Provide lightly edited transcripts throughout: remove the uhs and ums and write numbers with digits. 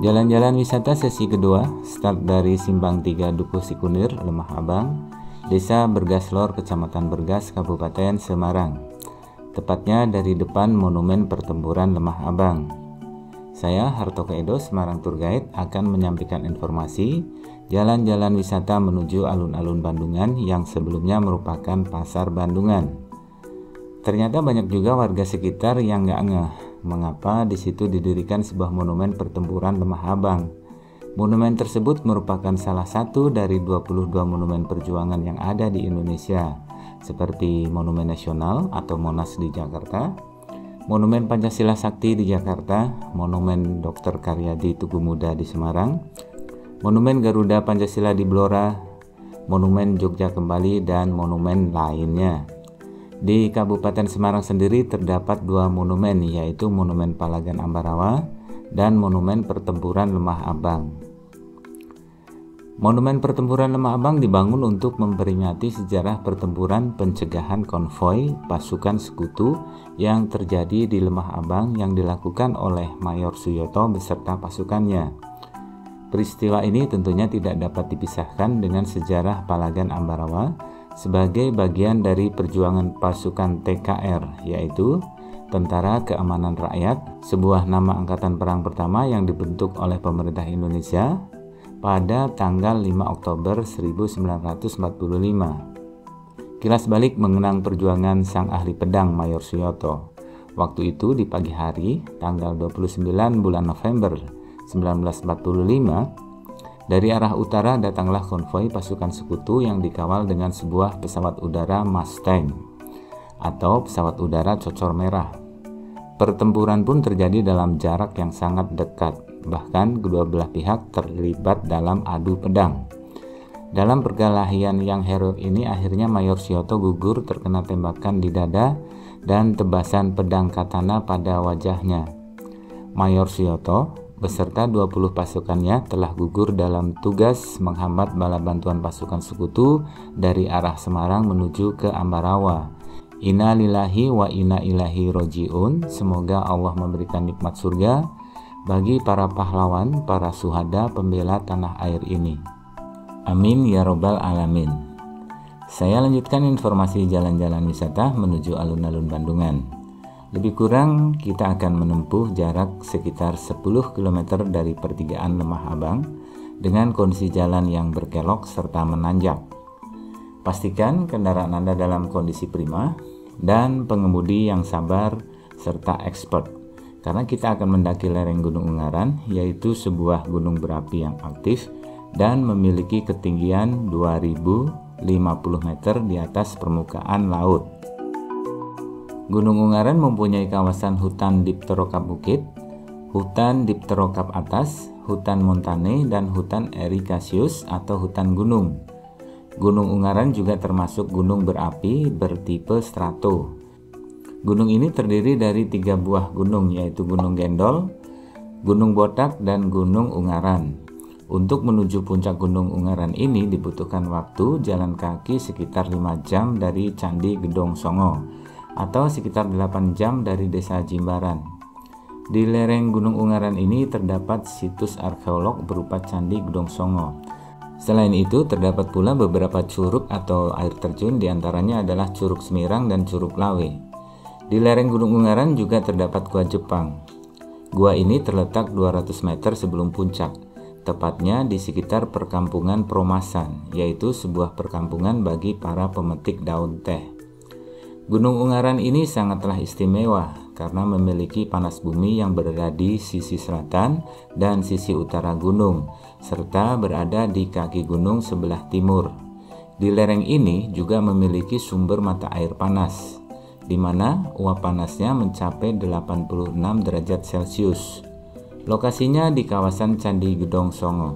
Jalan-jalan wisata sesi kedua, start dari Simpang 3 Dukuh Sikunir, Lemah Abang, Desa Bergaslor, Kecamatan Bergas, Kabupaten Semarang. Tepatnya dari depan Monumen Pertempuran Lemah Abang. Saya, Hartoko Edo, Semarang Tour Guide, akan menyampaikan informasi jalan-jalan wisata menuju alun-alun Bandungan yang sebelumnya merupakan pasar Bandungan. Ternyata banyak juga warga sekitar yang nggak ngeh mengapa di situ didirikan sebuah monumen pertempuran Lemah Abang. Monumen tersebut merupakan salah satu dari 22 monumen perjuangan yang ada di Indonesia, seperti Monumen Nasional atau Monas di Jakarta, Monumen Pancasila Sakti di Jakarta, Monumen Dr. Karyadi Tugu Muda di Semarang, Monumen Garuda Pancasila di Blora, Monumen Jogja Kembali, dan monumen lainnya. Di Kabupaten Semarang sendiri terdapat dua monumen, yaitu Monumen Palagan Ambarawa dan Monumen Pertempuran Lemah Abang. Monumen Pertempuran Lemah Abang dibangun untuk memperingati sejarah pertempuran pencegahan konvoi pasukan sekutu yang terjadi di Lemah Abang yang dilakukan oleh Mayor Suyoto beserta pasukannya. Peristiwa ini tentunya tidak dapat dipisahkan dengan sejarah Palagan Ambarawa sebagai bagian dari perjuangan pasukan TKR, yaitu Tentara Keamanan Rakyat, sebuah nama angkatan perang pertama yang dibentuk oleh pemerintah Indonesia pada tanggal 5 Oktober 1945. Kilas balik mengenang perjuangan sang ahli pedang Mayor Suyoto. Waktu itu di pagi hari, tanggal 29 bulan November 1945, dari arah utara datanglah konvoi pasukan sekutu yang dikawal dengan sebuah pesawat udara Mustang atau pesawat udara cocor merah. Pertempuran pun terjadi dalam jarak yang sangat dekat, bahkan kedua belah pihak terlibat dalam adu pedang. Dalam perkelahian yang heroik ini akhirnya Mayor Suyoto gugur terkena tembakan di dada dan tebasan pedang katana pada wajahnya. Mayor Suyoto beserta 20 pasukannya telah gugur dalam tugas menghambat bala bantuan pasukan sekutu dari arah Semarang menuju ke Ambarawa. Inna lillahi wa inna ilaihi roji'un. Semoga Allah memberikan nikmat surga bagi para pahlawan, para syuhada pembela tanah air ini. Amin ya robbal alamin. Saya lanjutkan informasi jalan-jalan wisata menuju alun-alun Bandungan. Lebih kurang kita akan menempuh jarak sekitar 10 km dari pertigaan Lemah Abang dengan kondisi jalan yang berkelok serta menanjak. Pastikan kendaraan Anda dalam kondisi prima dan pengemudi yang sabar serta expert, karena kita akan mendaki lereng Gunung Ungaran, yaitu sebuah gunung berapi yang aktif dan memiliki ketinggian 2050 meter di atas permukaan laut. Gunung Ungaran mempunyai kawasan hutan dipterokap bukit, hutan dipterokap atas, hutan montane, dan hutan erikasius atau hutan gunung. Gunung Ungaran juga termasuk gunung berapi bertipe strato. Gunung ini terdiri dari 3 buah gunung, yaitu Gunung Gendol, Gunung Botak, dan Gunung Ungaran. Untuk menuju puncak Gunung Ungaran ini dibutuhkan waktu jalan kaki sekitar 5 jam dari Candi Gedong Songo, atau sekitar 8 jam dari Desa Jimbaran. Di lereng Gunung Ungaran ini terdapat situs arkeolog berupa Candi Gedong Songo. Selain itu terdapat pula beberapa curug atau air terjun, diantaranya adalah Curug Semirang dan Curug Lawe. Di lereng Gunung Ungaran juga terdapat Gua Jepang. Gua ini terletak 200 meter sebelum puncak, tepatnya di sekitar perkampungan Promasan, yaitu sebuah perkampungan bagi para pemetik daun teh. Gunung Ungaran ini sangatlah istimewa karena memiliki panas bumi yang berada di sisi selatan dan sisi utara gunung, serta berada di kaki gunung sebelah timur. Di lereng ini juga memiliki sumber mata air panas, di mana uap panasnya mencapai 86 derajat Celcius. Lokasinya di kawasan Candi Gedong Songo.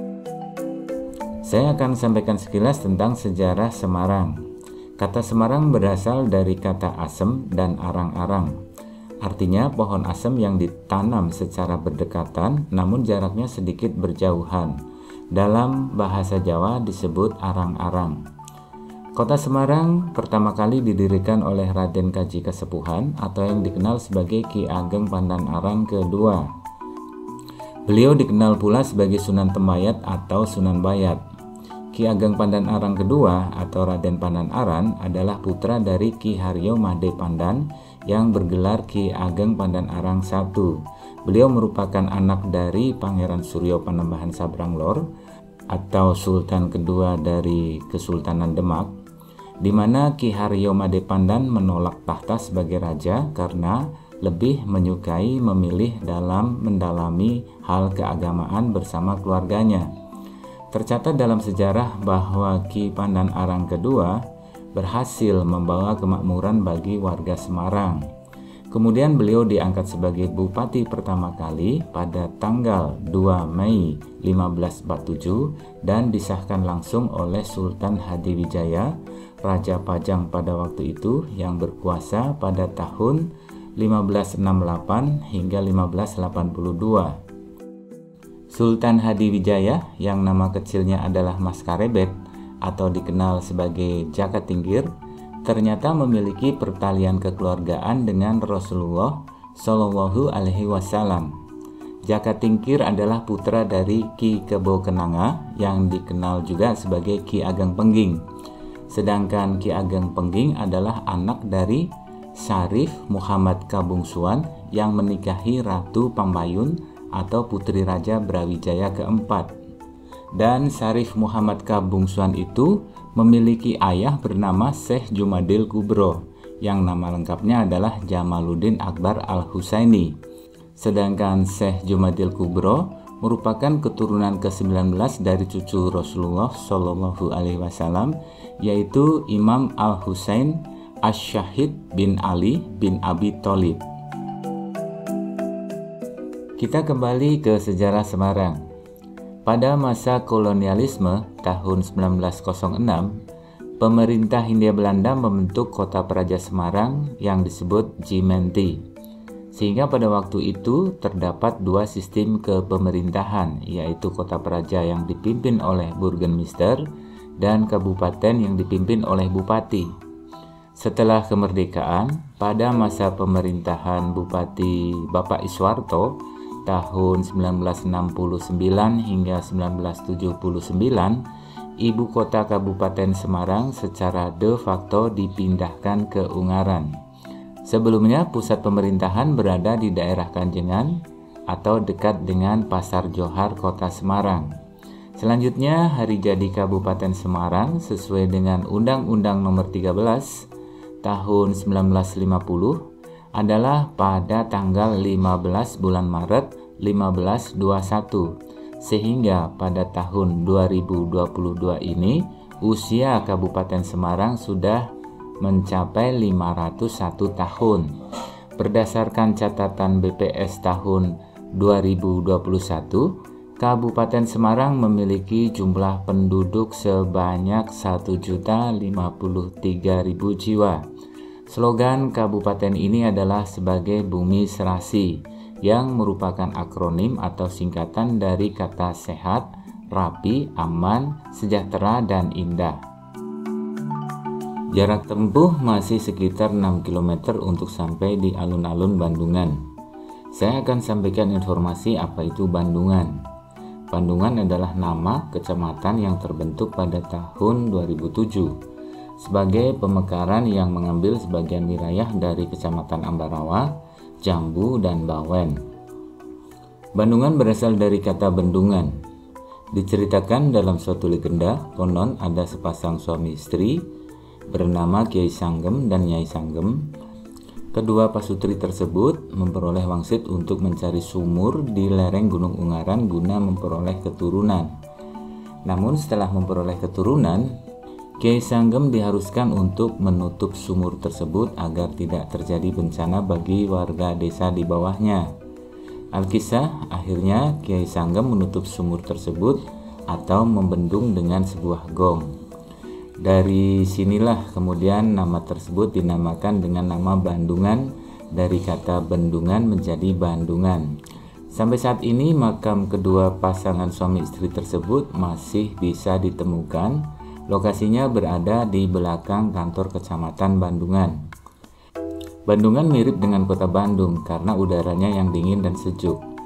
Saya akan sampaikan sekilas tentang sejarah Semarang. Kata Semarang berasal dari kata asem dan arang-arang. Artinya pohon asem yang ditanam secara berdekatan namun jaraknya sedikit berjauhan. Dalam bahasa Jawa disebut arang-arang. Kota Semarang pertama kali didirikan oleh Raden Kaji Kasepuhan atau yang dikenal sebagai Ki Ageng Pandan Aran kedua. Beliau dikenal pula sebagai Sunan Tembayat atau Sunan Bayat. Ki Ageng Pandan Arang kedua atau Raden Pandan Aran adalah putra dari Ki Haryo Mahde Pandan yang bergelar Ki Ageng Pandan Arang I. Beliau merupakan anak dari Pangeran Suryo Panembahan Sabranglor atau Sultan kedua dari Kesultanan Demak, di mana Ki Haryo Mahde Pandan menolak tahta sebagai raja karena lebih menyukai memilih dalam mendalami hal keagamaan bersama keluarganya. Tercatat dalam sejarah bahwa Ki Pandan Arang kedua berhasil membawa kemakmuran bagi warga Semarang. Kemudian beliau diangkat sebagai bupati pertama kali pada tanggal 2 Mei 1547 dan disahkan langsung oleh Sultan Hadiwijaya, Raja Pajang pada waktu itu yang berkuasa pada tahun 1568 hingga 1582. Sultan Hadiwijaya yang nama kecilnya adalah Mas Karebet atau dikenal sebagai Jaka Tingkir ternyata memiliki pertalian kekeluargaan dengan Rasulullah Shallallahu Alaihi Wasallam. Jaka Tingkir adalah putra dari Ki Kebo Kenanga yang dikenal juga sebagai Ki Ageng Pengging. Sedangkan Ki Ageng Pengging adalah anak dari Syarif Muhammad Kabungsuan yang menikahi Ratu Pambayun atau Putri Raja Brawijaya keempat. Dan Syarif Muhammad Kabungsuan itu memiliki ayah bernama Syekh Jumadil Kubro yang nama lengkapnya adalah Jamaluddin Akbar Al-Husaini. Sedangkan Syekh Jumadil Kubro merupakan keturunan ke-19 dari cucu Rasulullah Shallallahu Alaihi Wasallam, yaitu Imam Al-Husain Asy-Syahid bin Ali bin Abi Thalib. Kita kembali ke sejarah Semarang. Pada masa kolonialisme tahun 1906, pemerintah Hindia Belanda membentuk kota Praja Semarang yang disebut Jimenti. Sehingga pada waktu itu terdapat dua sistem kepemerintahan, yaitu kota Praja yang dipimpin oleh Burgemeester dan kabupaten yang dipimpin oleh bupati. Setelah kemerdekaan, pada masa pemerintahan Bupati Bapak Iswarto tahun 1969 hingga 1979, ibu kota Kabupaten Semarang secara de facto dipindahkan ke Ungaran. Sebelumnya pusat pemerintahan berada di daerah Kanjengan atau dekat dengan Pasar Johar Kota Semarang. Selanjutnya, hari jadi Kabupaten Semarang sesuai dengan Undang-Undang Nomor 13 tahun 1950 adalah pada tanggal 15 bulan Maret 1521, sehingga pada tahun 2022 ini usia Kabupaten Semarang sudah mencapai 501 tahun. Berdasarkan catatan BPS tahun 2021, Kabupaten Semarang memiliki jumlah penduduk sebanyak 1.053.000 jiwa. Slogan kabupaten ini adalah sebagai Bumi Serasi, yang merupakan akronim atau singkatan dari kata sehat, rapi, aman, sejahtera, dan indah. Jarak tempuh masih sekitar 6 km untuk sampai di alun-alun Bandungan. Saya akan sampaikan informasi apa itu Bandungan. Bandungan adalah nama kecamatan yang terbentuk pada tahun 2007 sebagai pemekaran yang mengambil sebagian wilayah dari Kecamatan Ambarawa, Jambu, dan Bawen. Bandungan berasal dari kata bendungan. Diceritakan dalam suatu legenda, konon ada sepasang suami istri bernama Kiai Sanggem dan Nyai Sanggem. Kedua pasutri tersebut memperoleh wangsit untuk mencari sumur di lereng Gunung Ungaran guna memperoleh keturunan. Namun setelah memperoleh keturunan, Kiai Sanggem diharuskan untuk menutup sumur tersebut agar tidak terjadi bencana bagi warga desa di bawahnya. Alkisah, akhirnya Kiai Sanggem menutup sumur tersebut atau membendung dengan sebuah gong. Dari sinilah kemudian nama tersebut dinamakan dengan nama Bandungan, dari kata bendungan menjadi Bandungan. Sampai saat ini makam kedua pasangan suami istri tersebut masih bisa ditemukan. Lokasinya berada di belakang kantor Kecamatan Bandungan. Bandungan mirip dengan kota Bandung karena udaranya yang dingin dan sejuk.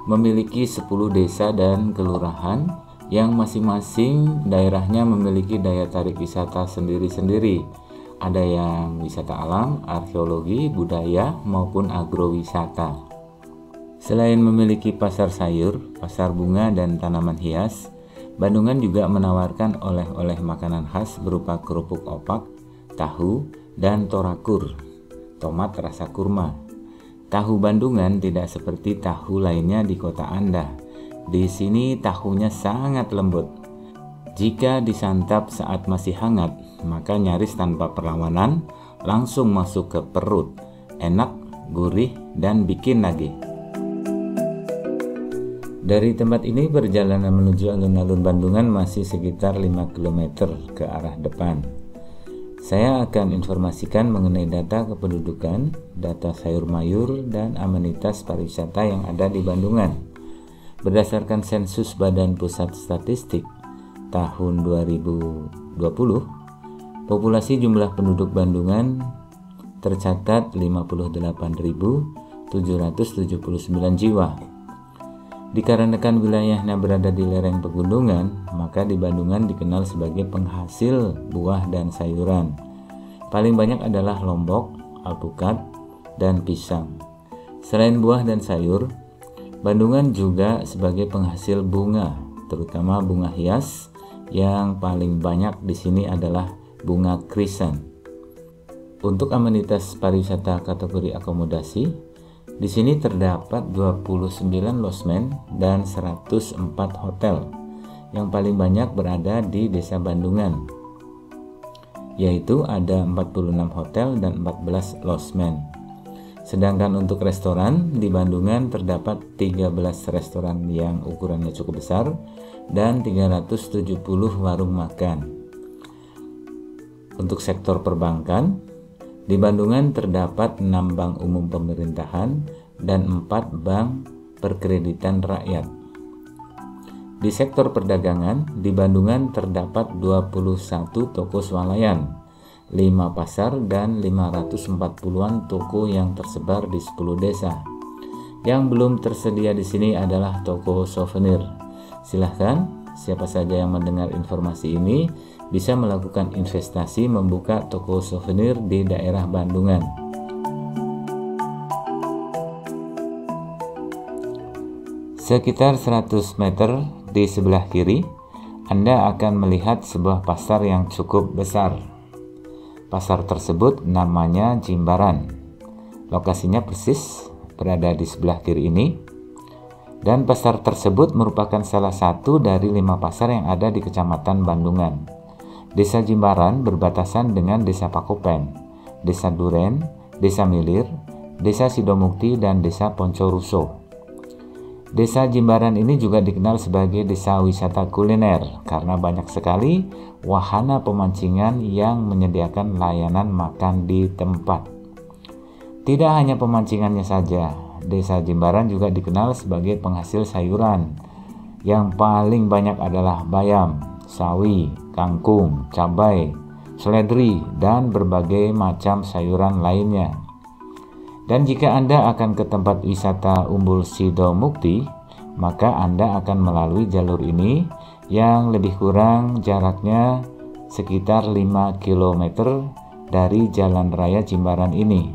memiliki 10 desa dan kelurahan yang masing-masing daerahnya memiliki daya tarik wisata sendiri-sendiri. Ada yang wisata alam, arkeologi, budaya, maupun agrowisata. Selain memiliki pasar sayur, pasar bunga, dan tanaman hias, Bandungan juga menawarkan oleh-oleh makanan khas berupa kerupuk opak, tahu, dan torakur, tomat rasa kurma. Tahu Bandungan tidak seperti tahu lainnya di kota Anda. Di sini tahunya sangat lembut. Jika disantap saat masih hangat, maka nyaris tanpa perlawanan langsung masuk ke perut. Enak, gurih, dan bikin nagih. Dari tempat ini perjalanan menuju alun-alun Bandungan masih sekitar 5 km ke arah depan. Saya akan informasikan mengenai data kependudukan, data sayur mayur, dan amenitas pariwisata yang ada di Bandungan. Berdasarkan sensus Badan Pusat Statistik tahun 2020, populasi jumlah penduduk Bandungan tercatat 58.779 jiwa. Dikarenakan wilayahnya berada di lereng pegunungan, maka di Bandungan dikenal sebagai penghasil buah dan sayuran. Paling banyak adalah lombok, alpukat, dan pisang. Selain buah dan sayur, Bandungan juga sebagai penghasil bunga, terutama bunga hias. Yang paling banyak di sini adalah bunga krisan. Untuk amenitas pariwisata kategori akomodasi, di sini terdapat 29 losmen dan 104 hotel. Yang paling banyak berada di Desa Bandungan, yaitu ada 46 hotel dan 14 losmen. Sedangkan untuk restoran, di Bandungan terdapat 13 restoran yang ukurannya cukup besar dan 370 warung makan. Untuk sektor perbankan, di Bandungan terdapat 6 bank umum pemerintahan dan 4 bank perkreditan rakyat. Di sektor perdagangan, di Bandungan terdapat 21 toko swalayan, 5 pasar, dan 540-an toko yang tersebar di 10 desa. Yang belum tersedia di sini adalah toko souvenir. Silahkan, siapa saja yang mendengar informasi ini bisa melakukan investasi membuka toko souvenir di daerah Bandungan. Sekitar 100 meter di sebelah kiri, Anda akan melihat sebuah pasar yang cukup besar. Pasar tersebut namanya Jimbaran. Lokasinya persis berada di sebelah kiri ini. Dan pasar tersebut merupakan salah satu dari 5 pasar yang ada di Kecamatan Bandungan. Desa Jimbaran berbatasan dengan Desa Pakopen, Desa Duren, Desa Milir, Desa Sidomukti, dan Desa Poncoruso. Desa Jimbaran ini juga dikenal sebagai desa wisata kuliner karena banyak sekali wahana pemancingan yang menyediakan layanan makan di tempat. Tidak hanya pemancingannya saja, Desa Jimbaran juga dikenal sebagai penghasil sayuran. Yang paling banyak adalah bayam, sawi, kangkung, cabai, seledri, dan berbagai macam sayuran lainnya. Dan jika Anda akan ke tempat wisata Umbul Sidomukti, maka Anda akan melalui jalur ini yang lebih kurang jaraknya sekitar 5 km dari Jalan Raya Jimbaran ini.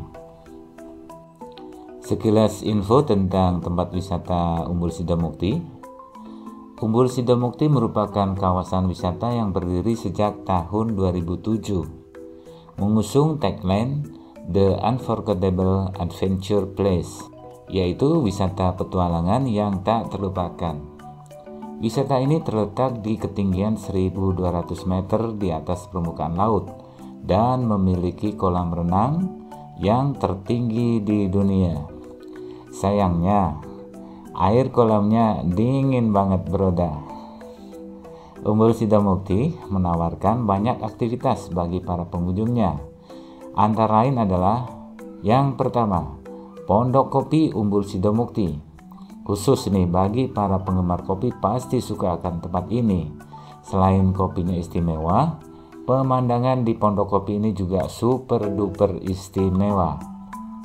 Sekilas info tentang tempat wisata Umbul Sidomukti. Umbul Sidomukti merupakan kawasan wisata yang berdiri sejak tahun 2007, mengusung tagline The Unforgettable Adventure Place, yaitu wisata petualangan yang tak terlupakan. Wisata ini terletak di ketinggian 1.200 meter di atas permukaan laut dan memiliki kolam renang yang tertinggi di dunia. Sayangnya, air kolamnya dingin banget broda. Umbul Sidomukti menawarkan banyak aktivitas bagi para pengunjungnya. Antara lain adalah yang pertama, Pondok Kopi Umbul Sidomukti. Khusus nih bagi para penggemar kopi pasti suka akan tempat ini. Selain kopinya istimewa, pemandangan di Pondok Kopi ini juga super duper istimewa.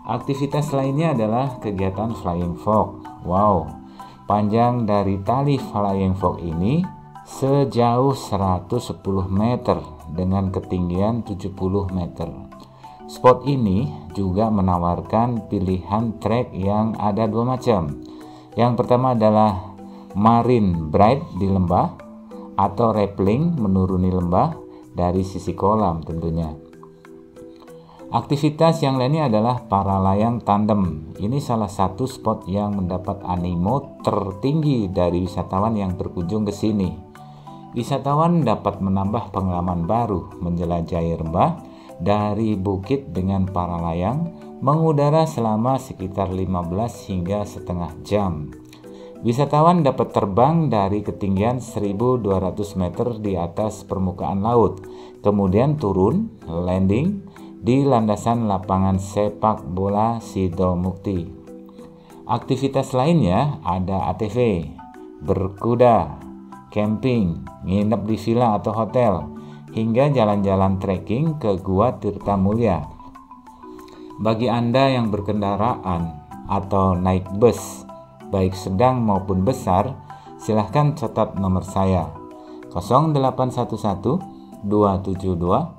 Aktivitas lainnya adalah kegiatan flying fox. Wow, panjang dari tali flying fox ini sejauh 110 meter dengan ketinggian 70 meter. Spot ini juga menawarkan pilihan trek yang ada dua macam. Yang pertama adalah marine bright di lembah atau rappelling menuruni lembah dari sisi kolam tentunya. Aktivitas yang lainnya adalah para layang tandem. Ini salah satu spot yang mendapat animo tertinggi dari wisatawan yang berkunjung ke sini. Wisatawan dapat menambah pengalaman baru menjelajahi lembah dari bukit dengan para layang mengudara selama sekitar 15 hingga setengah jam. Wisatawan dapat terbang dari ketinggian 1.200 meter di atas permukaan laut, kemudian turun, landing di landasan lapangan sepak bola Sidomukti. Aktivitas lainnya ada ATV, berkuda, camping, nginep di villa atau hotel, hingga jalan-jalan trekking ke Gua Tirtamulya. Bagi Anda yang berkendaraan atau naik bus, baik sedang maupun besar, silahkan catat nomor saya 0811 272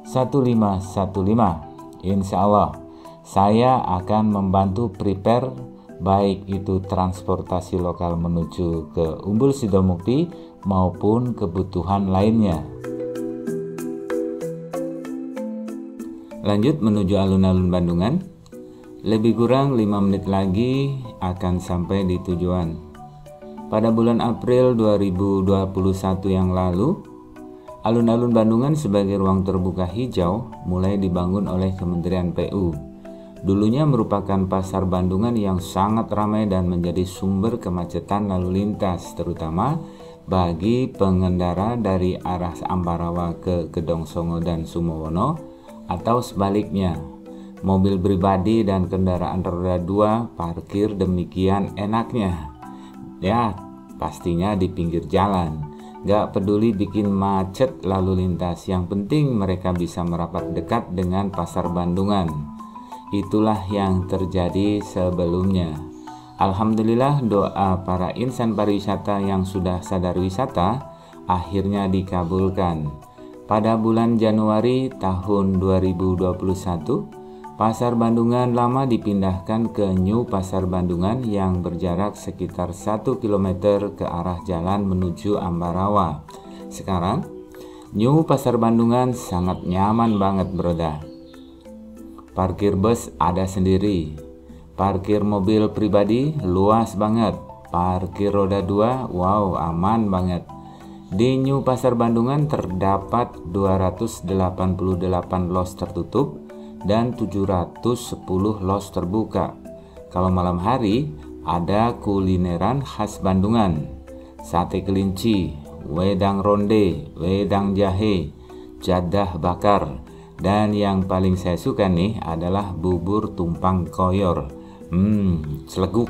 1515. Insya Allah saya akan membantu prepare baik itu transportasi lokal menuju ke Umbul Sidomukti maupun kebutuhan lainnya. Lanjut menuju alun-alun Bandungan. Lebih kurang 5 menit lagi akan sampai di tujuan. Pada bulan April 2021 yang lalu, alun-alun Bandungan sebagai ruang terbuka hijau mulai dibangun oleh Kementerian PU. Dulunya merupakan pasar Bandungan yang sangat ramai dan menjadi sumber kemacetan lalu lintas, terutama bagi pengendara dari arah Ambarawa ke Gedong Songo dan Sumowono atau sebaliknya. Mobil pribadi dan kendaraan roda 2 parkir demikian enaknya. Ya, pastinya di pinggir jalan. Gak peduli bikin macet lalu lintas, yang penting mereka bisa merapat dekat dengan pasar Bandungan. Itulah yang terjadi sebelumnya. Alhamdulillah, doa para insan pariwisata yang sudah sadar wisata akhirnya dikabulkan. Pada bulan Januari tahun 2021, Pasar Bandungan lama dipindahkan ke New Pasar Bandungan yang berjarak sekitar 1 km ke arah jalan menuju Ambarawa. Sekarang, New Pasar Bandungan sangat nyaman banget, broda. Parkir bus ada sendiri. Parkir mobil pribadi luas banget. Parkir roda 2, wow, aman banget. Di New Pasar Bandungan terdapat 288 los tertutup dan 710 los terbuka. Kalau malam hari ada kulineran khas Bandungan, sate kelinci, wedang ronde, wedang jahe, jadah bakar, dan yang paling saya suka nih adalah bubur tumpang koyor. Celeguk.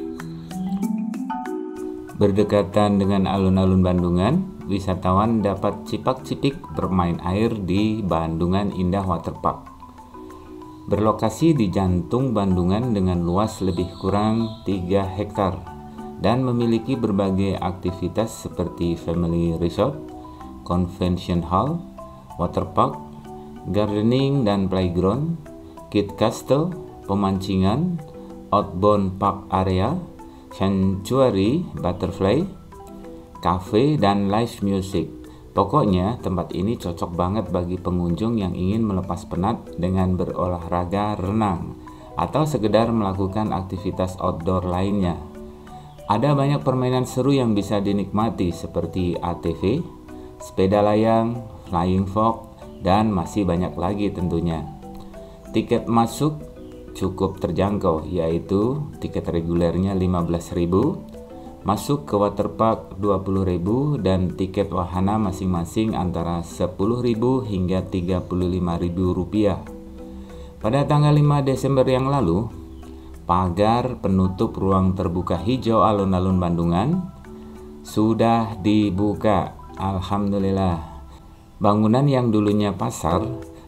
Berdekatan dengan alun-alun Bandungan, wisatawan dapat cipak-cipik bermain air di Bandungan Indah Waterpark. Berlokasi di jantung Bandungan dengan luas lebih kurang 3 hektar dan memiliki berbagai aktivitas seperti family resort, convention hall, waterpark, gardening dan playground, kid castle, pemancingan, outbound park area, sanctuary butterfly, cafe, dan live music. Pokoknya tempat ini cocok banget bagi pengunjung yang ingin melepas penat dengan berolahraga renang atau sekedar melakukan aktivitas outdoor lainnya. Ada banyak permainan seru yang bisa dinikmati seperti ATV, sepeda layang, flying fox, dan masih banyak lagi tentunya. Tiket masuk cukup terjangkau, yaitu tiket regulernya 15.000, masuk ke waterpark 20.000, dan tiket wahana masing-masing antara 10.000 hingga 35.000 rupiah. Pada tanggal 5 Desember yang lalu, pagar penutup ruang terbuka hijau alun-alun Bandungan sudah dibuka. Alhamdulillah. Bangunan yang dulunya pasar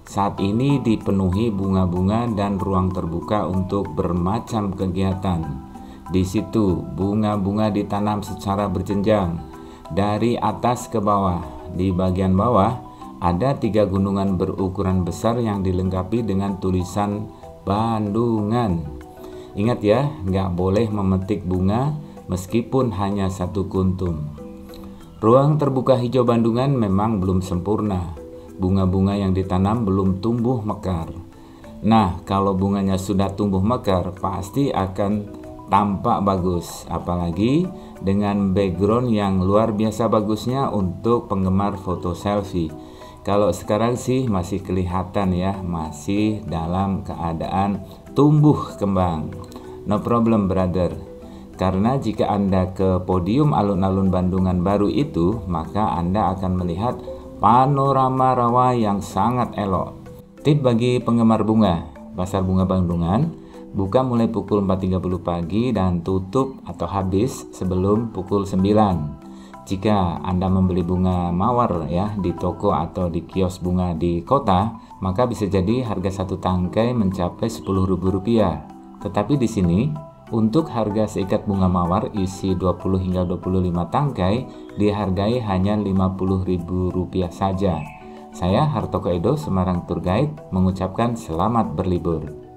saat ini dipenuhi bunga-bunga dan ruang terbuka untuk bermacam kegiatan. Di situ bunga-bunga ditanam secara berjenjang dari atas ke bawah. Di bagian bawah ada 3 gunungan berukuran besar yang dilengkapi dengan tulisan Bandungan. Ingat ya, nggak boleh memetik bunga meskipun hanya 1 kuntum. Ruang terbuka hijau Bandungan memang belum sempurna. Bunga-bunga yang ditanam belum tumbuh mekar. Nah, kalau bunganya sudah tumbuh mekar, pasti akan tampak bagus. Apalagi dengan background yang luar biasa bagusnya untuk penggemar foto selfie. Kalau sekarang sih masih kelihatan ya, masih dalam keadaan tumbuh kembang. No problem brother. Karena jika Anda ke podium alun-alun Bandungan baru itu, maka Anda akan melihat panorama rawa yang sangat elok. Tip bagi penggemar bunga, Pasar Bunga Bandungan buka mulai pukul 4.30 pagi dan tutup atau habis sebelum pukul 9. Jika Anda membeli bunga mawar ya di toko atau di kios bunga di kota, maka bisa jadi harga 1 tangkai mencapai Rp10.000. Tetapi di sini untuk harga seikat bunga mawar isi 20 hingga 25 tangkai dihargai hanya Rp50.000 saja. Saya Hartoko Edo, Semarang Tour Guide, mengucapkan selamat berlibur.